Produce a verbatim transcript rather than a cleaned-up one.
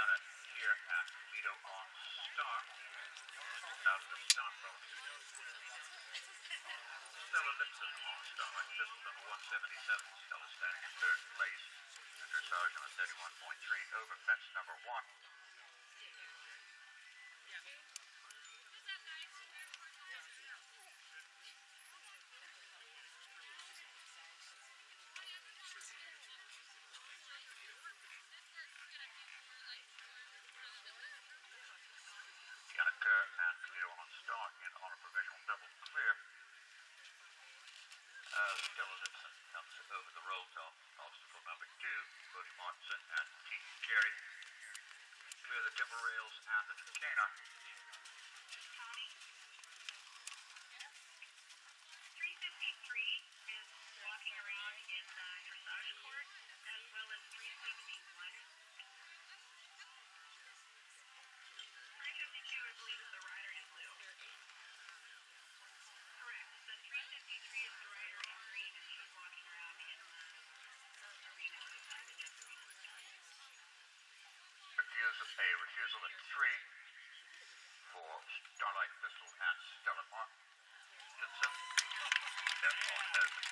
unit here at Lido on start. Out of the start box. Stella Lipton on start like this, number one seventy-seven. Stella standing in third place. Dressage on a thirty-one point three over fence number one. Yannick and Lido on start in on a provisional double clear. Uh, Stella Lipson comes over the roll top. Obstacle number two, Cody Martinson and T. Jerry. Clear the timber rails and the chicaner. three fifty-three is walking around in the dressage court, as well as three seventy-one. three fifty-two, I believe, is the rider in blue. Correct. The three fifty-three is the rider in green, and she's walking around in the arena beside the Jeff Arena sky. Refusal, a refusal at three for Starlight Thistle and Stella Martin. That's on